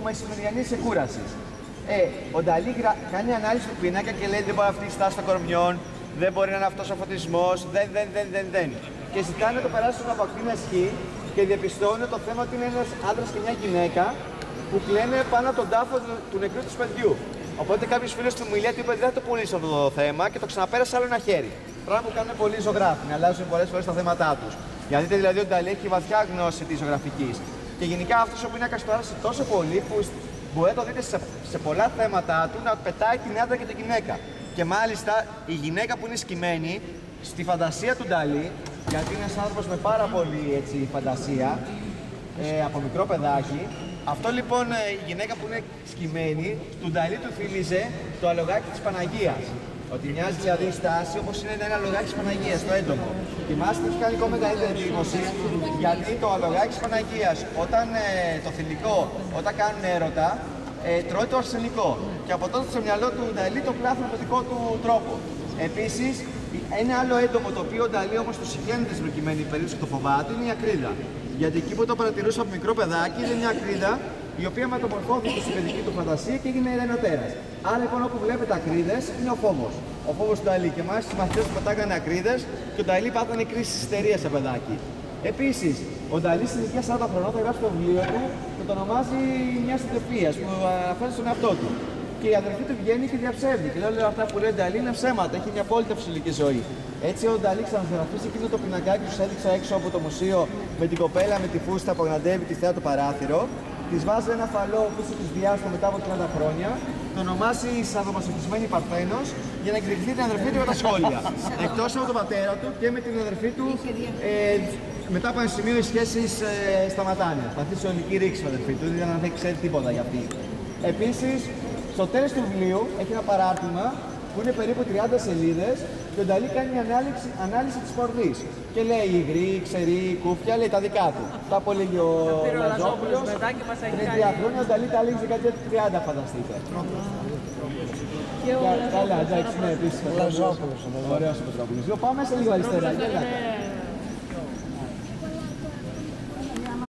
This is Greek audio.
μεσημεριανής ξεκούρασης. Ο Νταλή κάνει ανάλυση του πίνακα και λέει: δεν μπορεί αυτή η στάση των κορμιών, δεν μπορεί να είναι αυτός ο φωτισμός, δεν. Και ζητάνε να το περάσουν από ακτίνα Χ και διαπιστώνουν το θέμα ότι είναι ένας άντρας και μια γυναίκα που κλαίνε πάνω από τον τάφο του νεκρού του παιδιού. Οπότε κάποιος φίλος του μιλία του είπε: δεν θα το πουλήσω αυτό το θέμα και το ξαναπέρασε άλλο ένα χέρι. Πράγμα που κάνουν πολλοί ζωγράφοι, να αλλάζουν πολλές φορές τα θέματά τους. Για δείτε δηλαδή ότι ο Νταλή έχει βαθιά γνώση της ζωγραφικής. Και γενικά αυτός ο πίνακας του άρεσε τόσο πολύ που μπορείτε να το δείτε σε πολλά θέματα του να πετάει την άντρα και την γυναίκα. Και μάλιστα η γυναίκα που είναι σκυμμένη στη φαντασία του Νταλή, γιατί είναι ένας άνθρωπος με πάρα πολύ φαντασία, από μικρό παιδάκι. Αυτό λοιπόν η γυναίκα που είναι σκυμμένη, του Νταλή του θύμιζε το αλογάκι της Παναγίας. Ότι μοιάζει δηλαδή η στάση όπως είναι ένα αλογάκι της Παναγίας, το έντομο. Και μάλιστα έχει κάνει ακόμα μεγαλύτερη εντύπωση, γιατί το αλογάκι της Παναγίας, όταν το θηλυκό, όταν κάνουν έρωτα, τρώει το αρσενικό. Και από τότε στο μυαλό του Νταλή το πλάθει με δικό του τρόπο. Επίσης, ένα άλλο έντομο το οποίο ο Νταλή όμως του συγχαίνεται στην προκειμένη περίπτωση και το φοβάται είναι η ακρίδα. Γιατί εκεί που το παρατηρούσα από μικρό παιδάκι είναι μια ακρίδα η οποία μεταμορφώθηκε στην παιδική του φαντασία και έγινε ένα τέρας. Άρα λοιπόν όπου βλέπετε ακρίδες είναι ο φόβος. Ο φόβος του Νταλή. Και μάλιστα οι μαθητές του πετάγανε ακρίδες και ο Νταλή πάθανε κρίση ιστερίας σε παιδάκι. Επίσης, ο Νταλή στην ηλικία 40 χρονών θα γράψει το βιβλίο του και το ονομάζει μια συντροφία που αναφέρει στον εαυτό του. Και η αδερφή του βγαίνει και διαψεύδει. Και λέω αυτά που λέει ο Νταλή είναι ψέματα, έχει μια απόλυτα φυσιολογική ζωή. Έτσι ο Νταλή ξαναγραφεί εκείνο το πινακάκι που σας έδειξα έξω από το μουσείο με την κοπέλα με τη φούστα που αγναντεύει τη θέα του παράθυρο. Τη βάζει ένα φαλό πίσω τη διάσταση μετά από 30 χρόνια. Το ονομάζει σαδομασοχισμένη Παρθένος για να εκδικηθεί την αδερφή του με τα σχόλια. Εκτός από τον πατέρα του και με την αδερφή του, μετά από ένα σημείο οι σχέσεις σταματάνε. Θα αφήσει ολική ρήξη την αδερφή του, δεν θα ξέρει τίποτα για αυτή. Επίσης, στο τέλος του βιβλίου έχει ένα παράρτημα που είναι περίπου 30 σελίδες και ο Νταλή κάνει μια ανάλυση της πορδής. Και λέει υγρή, ξερή, κούφια, λέει τα δικά του. Τα απολύγει ο Λαζόπουλος. Πριν 3 χρόνια ο Νταλή τα λέει δεκαετία του 30, φανταστείτε. Καλά, εντάξει, ναι, επίσης. Ωραίος ο Πετρόπουλος. Πάμε σε λίγο αριστερά.